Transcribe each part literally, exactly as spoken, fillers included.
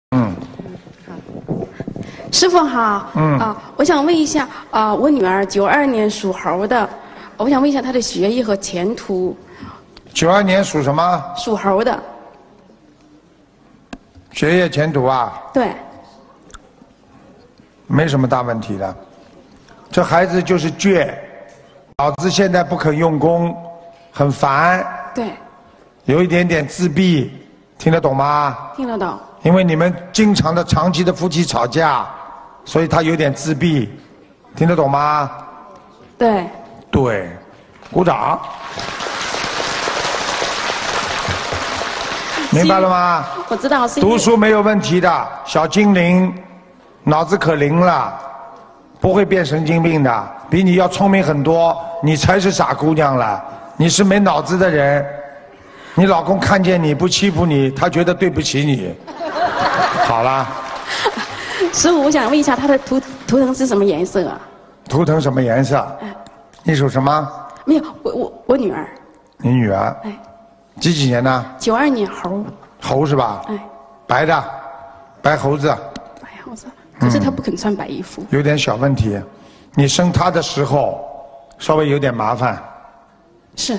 嗯。 好。师傅好。 嗯。 啊，我想问一下，啊，我女儿九二年属猴的，我想问一下她的学业和前途。 九二年属什么？ 属猴的。 学业前途啊？ 对。 没什么大问题的。这孩子就是倔，脑子现在不肯用功，很烦。 对。 有一点点自闭，听得懂吗？ 听得懂。 因为你们经常的、长期的夫妻吵架，所以他有点自闭，听得懂吗？ 对。 对，鼓掌。明白了吗？ 我知道是。 读书没有问题的，小精灵，脑子可灵了，不会变神经病的，比你要聪明很多。你才是傻姑娘了，你是没脑子的人。你老公看见你不欺负你，他觉得对不起你。好了。 师傅，我想问一下，他的图图腾是什么颜色啊？ 图腾什么颜色？ 哎。 你属什么？ 没有，我我我女儿。 你女儿？ 哎。 几几年呢？ 九二年猴。 猴是吧？ 哎。 白的，白猴子。 白猴子，可是她不肯穿白衣服。 嗯、有点小问题，你生她的时候稍微有点麻烦。 是。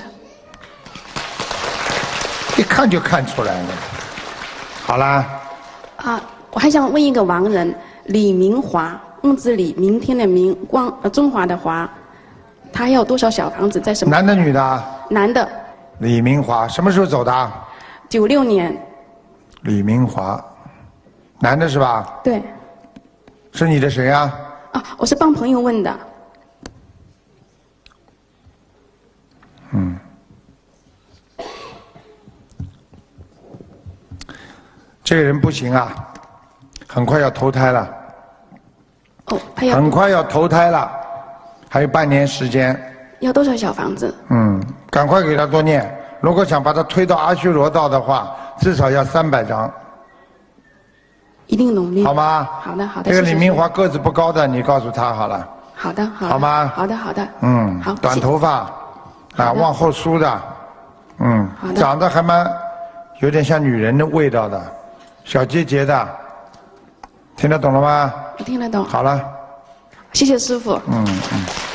一看就看出来了。好啦。 啊，我还想问一个亡人李明华，木字李，明天的明，光呃中华的华，他要多少小房子？在什么？ 男的女的？ 男的。 李明华什么时候走的？ 九六年。 李明华，男的是吧？ 对。 是你的谁呀？ 啊，我是帮朋友问的。 嗯。这个人不行啊，很快要投胎了。 哦，他要。 很快要投胎了，还有半年时间。 要多少小房子？ 嗯，赶快给他多念。如果想把他推到阿修罗道的话，至少要三百张。 一定努力。 好吗？ 好的，好的。 这个李明华个子不高的，你告诉他好了。 好的，好的。 好吗？ 好的，好的。 嗯。 好。 短头发，啊，往后梳的，嗯，长得还蛮有点像女人的味道的，小结节的，听得懂了吗？ 我听得懂。 好了。 谢谢师傅。 嗯嗯。